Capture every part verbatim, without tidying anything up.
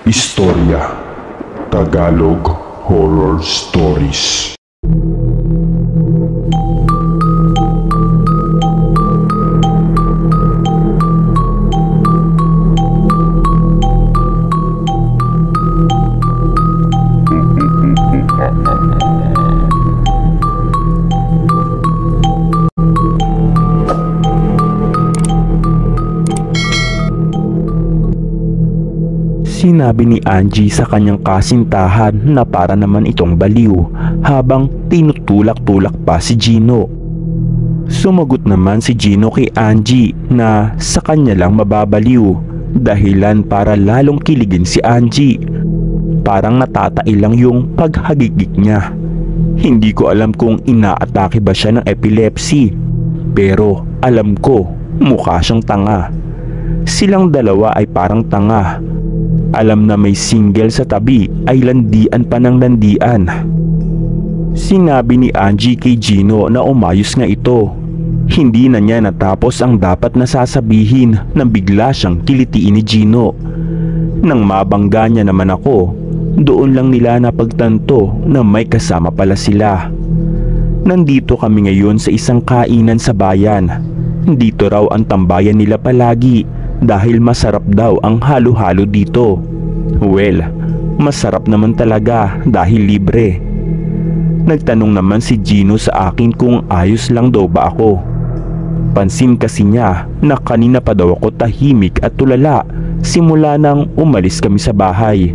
Istorya Tagalog Horror Stories. Sinabi ni Angie sa kanyang kasintahan na para naman itong baliw habang tinutulak-tulak pa si Gino. Sumagot naman si Gino kay Angie na sa kanya lang mababaliw, dahilan para lalong kiligin si Angie. Parang natatai lang yung paghagigik niya. Hindi ko alam kung inaatake ba siya ng epilepsy, pero alam ko mukha siyang tanga. Silang dalawa ay parang tanga. Alam na may single sa tabi ay landian pa ng landian. Sinabi ni Angie kay Gino na umayos nga ito. Hindi na niya natapos ang dapat na sasabihin nang bigla siyang kilitiin ni Gino. Nang mabangga niya naman ako, doon lang nila napagtanto na may kasama pala sila. Nandito kami ngayon sa isang kainan sa bayan. Dito raw ang tambayan nila palagi dahil masarap daw ang halo-halo dito. Well, masarap naman talaga dahil libre. Nagtanong naman si Gino sa akin kung ayos lang daw ba ako. Pansin kasi niya na kanina pa daw ako tahimik at tulala simula nang umalis kami sa bahay.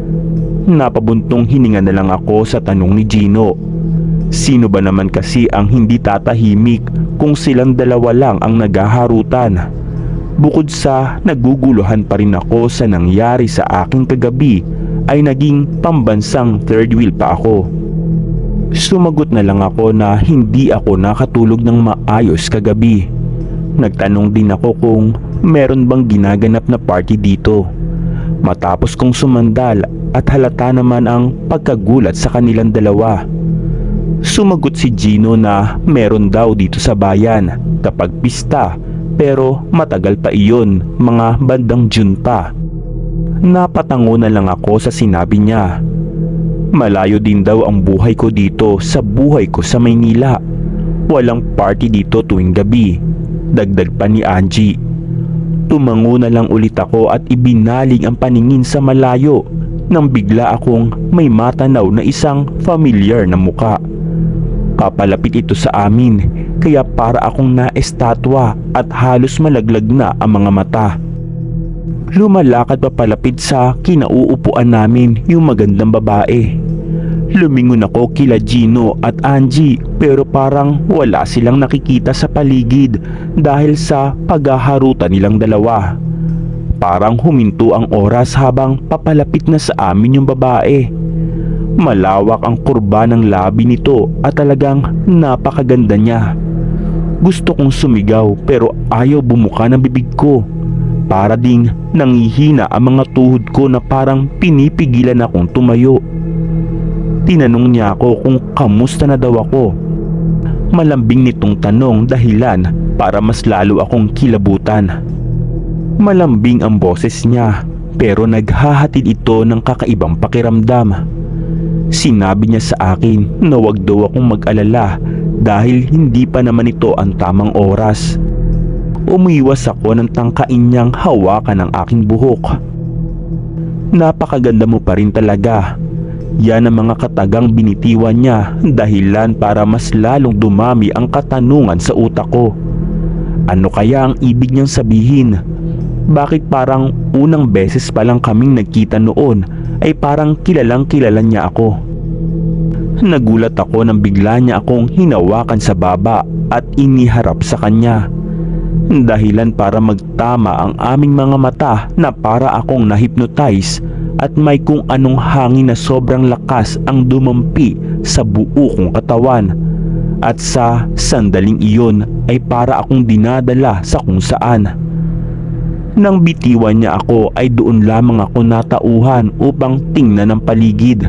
Napabuntong hininga na lang ako sa tanong ni Gino. Sino ba naman kasi ang hindi tatahimik kung silang dalawa lang ang naghaharutan? Bukod sa naguguluhan pa rin ako sa nangyari sa aking kagabi, ay naging pambansang third wheel pa ako. Sumagot na lang ako na hindi ako nakatulog ng maayos kagabi. Nagtanong din ako kung meron bang ginaganap na party dito. Matapos kong sumandal at halata naman ang pagkagulat sa kanilang dalawa. Sumagot si Gino na meron daw dito sa bayan kapag pista, pero matagal pa iyon, mga bandang June pa. Napatango na lang ako sa sinabi niya. Malayo din daw ang buhay ko dito sa buhay ko sa Maynila. Walang party dito tuwing gabi, dagdag pa ni Angie. Tumango na lang ulit ako at ibinaling ang paningin sa malayo nang bigla akong may matanaw na isang familiar na muka. Papalapit ito sa amin, kaya para akong naestatwa at halos malaglag na ang mga mata. Lumalakad pa palapit sa kinauupuan namin yung magandang babae. Lumingon ako kila Gino at Angie, pero parang wala silang nakikita sa paligid dahil sa paghaharutan nilang dalawa. Parang huminto ang oras habang papalapit na sa amin yung babae. Malawak ang kurba ng labi nito at talagang napakaganda niya. Gusto kong sumigaw pero ayaw bumuka ng bibig ko. Para ding nangihina ang mga tuhod ko na parang pinipigilan akong tumayo. Tinanong niya ako kung kamusta na daw ako. Malambing nitong tanong dahilan para mas lalo akong kilabutan. Malambing ang boses niya pero naghahatid ito ng kakaibang pakiramdam. Sinabi niya sa akin na wag daw akong mag-alala dahil hindi pa naman ito ang tamang oras. Umiwas ako ng tangkain niyang hawakan ang aking buhok. Napakaganda mo pa rin talaga. Yan ang mga katagang binitiwan niya dahilan para mas lalong dumami ang katanungan sa utak ko. Ano kaya ang ibig niyang sabihin? Bakit parang unang beses pa lang kaming nagkita noon ay parang kilalang kilala niya ako? Nagulat ako nang bigla niya akong hinawakan sa baba at iniharap sa kanya. Dahilan para magtama ang aming mga mata na para akong na-hypnotize at may kung anong hangin na sobrang lakas ang dumampi sa buo kong katawan. At sa sandaling iyon ay para akong dinadala sa kung saan. Nang bitiwan niya ako ay doon lamang ako natauhan upang tingnan ang paligid.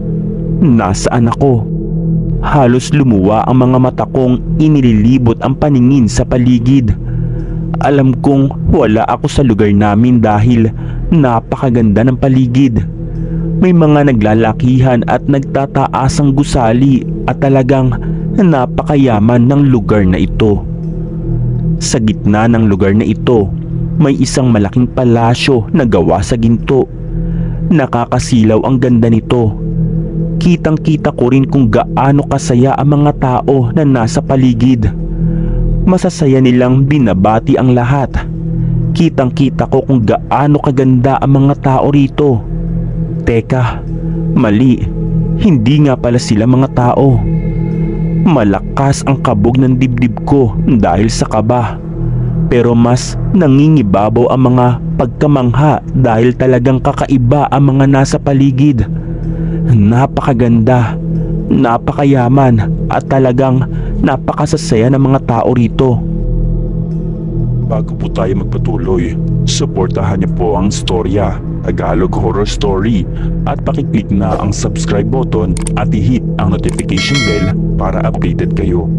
Nasaan ako? Halos lumuwa ang mga mata kong inililibot ang paningin sa paligid. Alam kong wala ako sa lugar namin dahil napakaganda ng paligid. May mga naglalakihan at nagtataasang gusali at talagang napakayaman ng lugar na ito. Sa gitna ng lugar na ito, may isang malaking palasyo na gawa sa ginto. Nakakasilaw ang ganda nito. Kitang-kita ko rin kung gaano kasaya ang mga tao na nasa paligid. Masasaya nilang binabati ang lahat. Kitang-kita ko kung gaano kaganda ang mga tao rito. Teka, mali. Hindi nga pala sila mga tao. Malakas ang kabog ng dibdib ko dahil sa kaba. Pero mas nangingibabaw ang mga pagkamangha dahil talagang kakaiba ang mga nasa paligid. Napakaganda, napakayaman at talagang napakasasaya ng mga tao rito. Bago po tayo magpatuloy, suportahan niyo po ang storya Tagalog Horror Story at pakiclick na ang subscribe button at i-hit ang notification bell para updated kayo.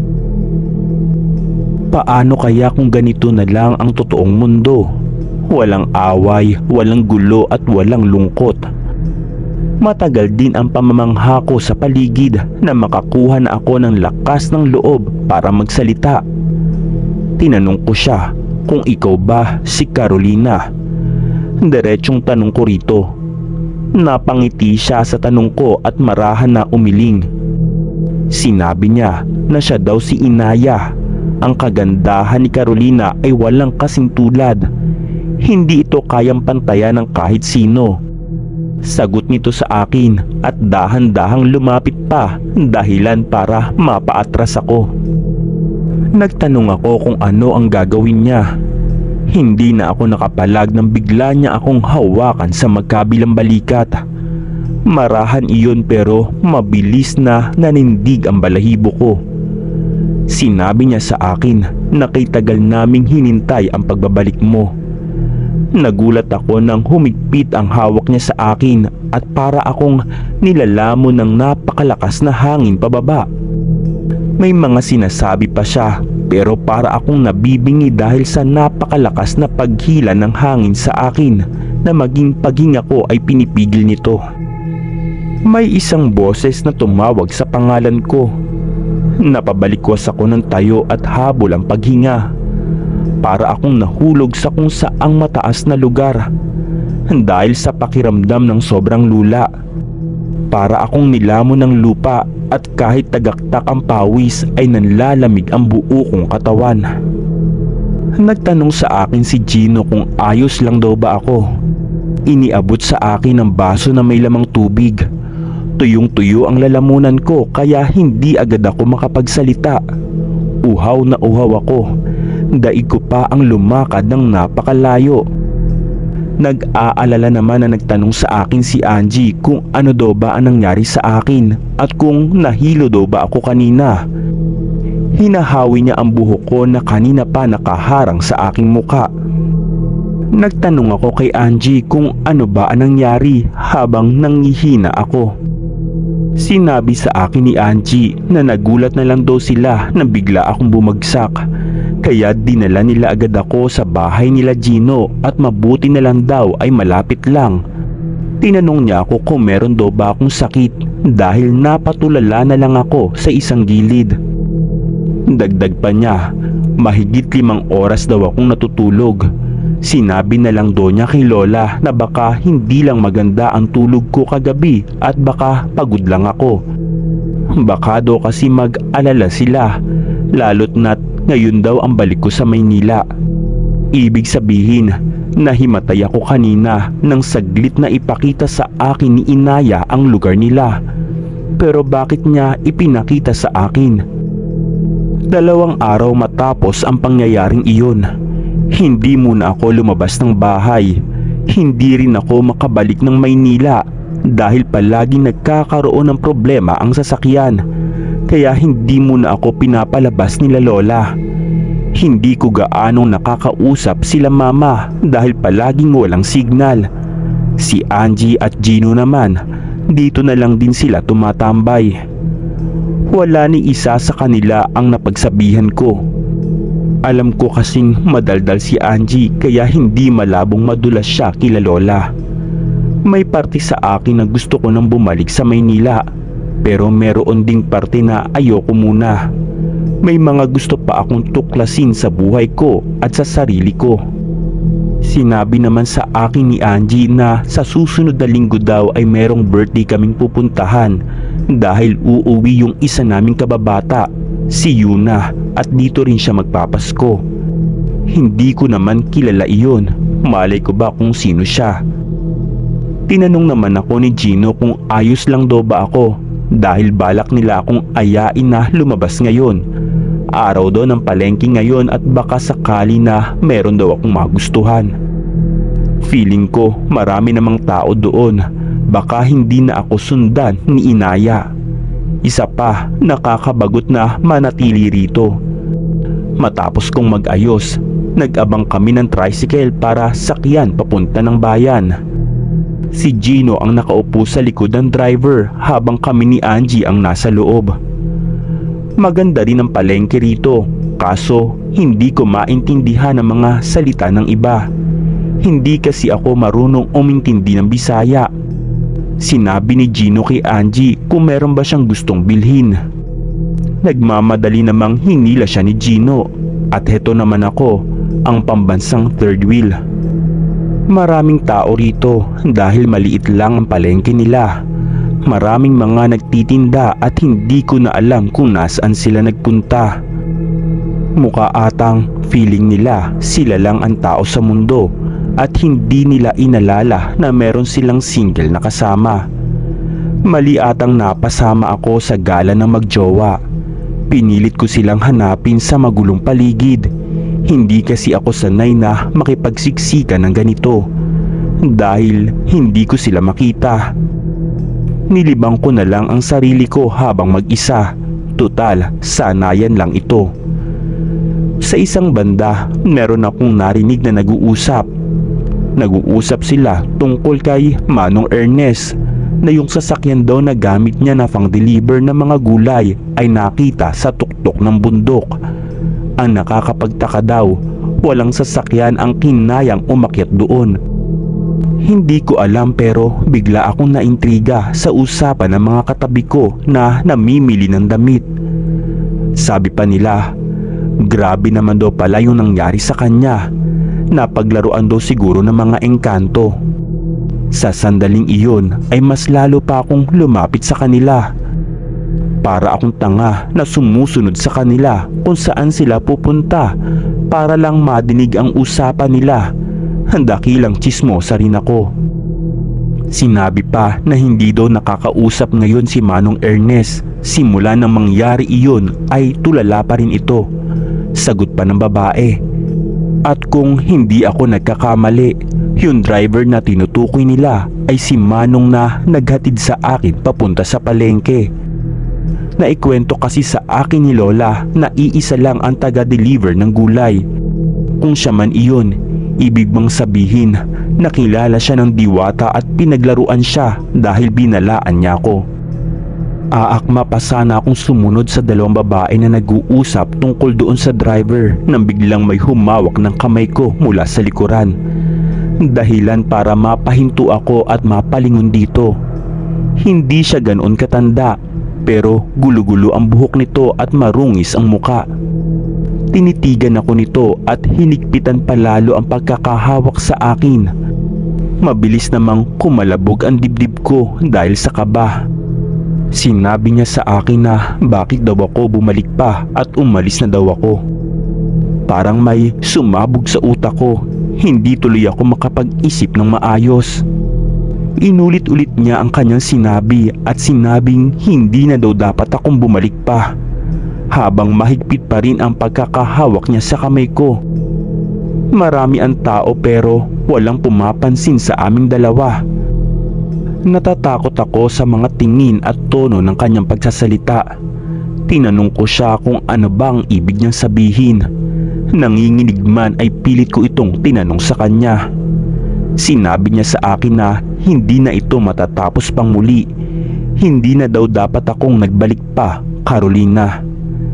Paano kaya kung ganito na lang ang totoong mundo? Walang away, walang gulo at walang lungkot. Matagal din ang pamamangha ko sa paligid na makakuha na ako ng lakas ng loob para magsalita. Tinanong ko siya kung ikaw ba si Carolina. Diretsong tanong ko rito. Napangiti siya sa tanong ko at marahan na umiling. Sinabi niya na siya daw si Inaya. Ang kagandahan ni Carolina ay walang kasing tulad. Hindi ito kayang pantayan ng kahit sino. Sagot nito sa akin at dahan-dahang lumapit pa, dahilan para mapaatras ako. Nagtanong ako kung ano ang gagawin niya. Hindi na ako nakapalag nang bigla niya akong hawakan sa magkabilang balikat. Marahan iyon pero mabilis na nanindig ang balahibo ko. Sinabi niya sa akin na kay tagal naming hinintay ang pagbabalik mo. Nagulat ako nang humigpit ang hawak niya sa akin at para akong nilalamon ng napakalakas na hangin pababa. May mga sinasabi pa siya pero para akong nabibingi dahil sa napakalakas na paghila ng hangin sa akin na maging paghinga ko ay pinipigil nito. May isang boses na tumawag sa pangalan ko. Napabalikwas ako ng tayo at habol ang paghinga. Para akong nahulog sa kung saang mataas na lugar dahil sa pakiramdam ng sobrang lula. Para akong nilamon ng lupa at kahit tagaktak ang pawis ay nanlalamig ang buo kong katawan. Nagtanong sa akin si Gino kung ayos lang daw ba ako. Iniabot sa akin ang baso na may lamang tubig. Tuyong-tuyo ang lalamunan ko kaya hindi agad ako makapagsalita. Uhaw na uhaw ako. Daig ko pa ang lumakad ng napakalayo. Nag-aalala naman na nagtanong sa akin si Angie kung ano daw ba ang nangyari sa akin at kung nahilo daw ba ako kanina. Hinahawi niya ang buhok ko na kanina pa nakaharang sa aking muka. Nagtanong ako kay Angie kung ano ba ang nangyari habang nangihina ako. Sinabi sa akin ni Angie na nagulat na lang daw sila nang bigla akong bumagsak. Kaya dinala nila agad ako sa bahay nila Gino at mabuti na lang daw ay malapit lang. Tinanong niya ako kung meron daw ba akong sakit dahil napatulala na lang ako sa isang gilid. Dagdag pa niya, mahigit limang oras daw akong natutulog. Sinabi na lang daw niya kay Lola na baka hindi lang maganda ang tulog ko kagabi at baka pagod lang ako. Baka daw kasi mag-alala sila, lalo't na't ngayon daw ang balik ko sa Maynila. Ibig sabihin, nahimatay ako kanina nang saglit na ipakita sa akin ni Inaya ang lugar nila. Pero bakit niya ipinakita sa akin? Dalawang araw matapos ang pangyayaring iyon, hindi muna ako lumabas ng bahay. Hindi rin ako makabalik ng Maynila dahil palaging nagkakaroon ng problema ang sasakyan. Kaya hindi muna ako pinapalabas nila Lola. Hindi ko gaanong nakakausap sila Mama dahil palaging walang signal. Si Angie at Gino naman, dito na lang din sila tumatambay. Wala ni isa sa kanila ang napagsabihan ko. Alam ko kasing madaldal si Angie kaya hindi malabong madulas siya kila Lola. May parte sa akin na gusto ko nang bumalik sa Maynila, pero meron ding parte na ayoko muna. May mga gusto pa akong tuklasin sa buhay ko at sa sarili ko. Sinabi naman sa akin ni Angie na sa susunod na linggo daw ay merong birthday kaming pupuntahan dahil uuwi yung isa naming kababata, si Yuna, at dito rin siya magpapasko. Hindi ko naman kilala iyon, malay ko ba kung sino siya. Tinanong naman ako ni Gino kung ayos lang daw ba ako dahil balak nila akong ayain na lumabas ngayon. Araw daw ng palengke ngayon at baka sakali na meron daw akong magustuhan. Feeling ko marami namang tao doon, baka hindi na ako sundan ni Inaya. Isa pa, nakakabagot na manatili rito. Matapos kong mag-ayos, nag-abang kami ng tricycle para sakyan papunta ng bayan. Si Gino ang nakaupo sa likod ng driver habang kami ni Angie ang nasa loob. Maganda rin ang palengke rito, kaso hindi ko maintindihan ang mga salita ng iba. Hindi kasi ako marunong umintindi ng Bisaya. Sinabi ni Gino kay Angie kung meron ba siyang gustong bilhin. Nagmamadali namang hinila siya ni Gino at heto naman ako, ang pambansang third wheel. Maraming tao rito dahil maliit lang ang palengke nila. Maraming mga nagtitinda at hindi ko na alam kung nasaan sila nagpunta. Mukha atang feeling nila sila lang ang tao sa mundo at hindi nila inalala na meron silang single na kasama. Mali atang napasama ako sa gala ng magjowa. Pinilit ko silang hanapin sa magulong paligid. Hindi kasi ako sanay na makipagsiksikan ng ganito dahil hindi ko sila makita. Nilibang ko na lang ang sarili ko habang mag-isa. Tutal, sanayan lang ito. Sa isang banda, meron akong narinig na nag-uusap. Nag-uusap sila tungkol kay Manong Ernest na yung sasakyan daw na gamit niya na pang-deliver ng mga gulay ay nakita sa tuktok ng bundok. Ang nakakapagtaka daw, walang sasakyan ang kinayang umakyat doon. Hindi ko alam pero bigla akong naintriga sa usapan ng mga katabi ko na namimili ng damit. Sabi pa nila, grabe naman daw pala yung nangyari sa kanya. Napaglaruan daw siguro ng mga engkanto. Sa sandaling iyon ay mas lalo pa akong lumapit sa kanila. Para akong tanga na sumusunod sa kanila kung saan sila pupunta para lang madinig ang usapan nila. Dakilang tsismosa rin ako. Sinabi pa na hindi daw nakakausap ngayon si Manong Ernest. Simula nang mangyari iyon ay tulala pa rin ito. Sagot pa ng babae. At kung hindi ako nagkakamali, yung driver na tinutukoy nila ay si Manong na naghatid sa akin papunta sa palengke. Naikwento kasi sa akin ni Lola na iisa lang ang taga-deliver ng gulay. Kung siya man iyon, ibig bang sabihin nakilala siya ng diwata at pinaglaruan siya dahil binalaan niya ako. Aakma pa sana akong sumunod sa dalawang babae na nag-uusap tungkol doon sa driver nang biglang may humawak ng kamay ko mula sa likuran. Dahilan para mapahinto ako at mapalingon dito. Hindi siya ganoon katanda pero gulo-gulo ang buhok nito at marungis ang muka. Tinitigan ako nito at hinigpitan palalo ang pagkakahawak sa akin. Mabilis namang kumalabog ang dibdib ko dahil sa kaba. Sinabi niya sa akin na bakit daw ako bumalik pa at umalis na daw ako. Parang may sumabog sa utak ko, hindi tuloy ako makapag-isip ng maayos. Inulit-ulit niya ang kanyang sinabi at sinabing hindi na daw dapat akong bumalik pa. Habang mahigpit pa rin ang pagkakahawak niya sa kamay ko. Marami ang tao pero walang pumapansin sa aming dalawa. Natatakot ako sa mga tingin at tono ng kanyang pagsasalita. Tinanong ko siya kung ano bang ibig niyang sabihin. Nanginginig man ay pilit ko itong tinanong sa kanya. Sinabi niya sa akin na hindi na ito matatapos pang muli. Hindi na daw dapat akong nagbalik pa, Carolina.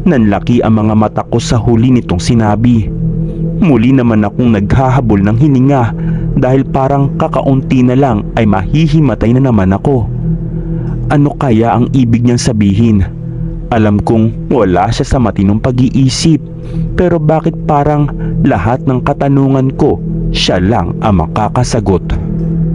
Nanlaki ang mga mata ko sa huli nitong sinabi. Muli naman akong naghahabol ng hininga dahil parang kakaunti na lang ay mahihimatay na naman ako. Ano kaya ang ibig niyang sabihin? Alam kong wala siya sa matinong pag-iisip, pero bakit parang lahat ng katanungan ko siya lang ang makakasagot?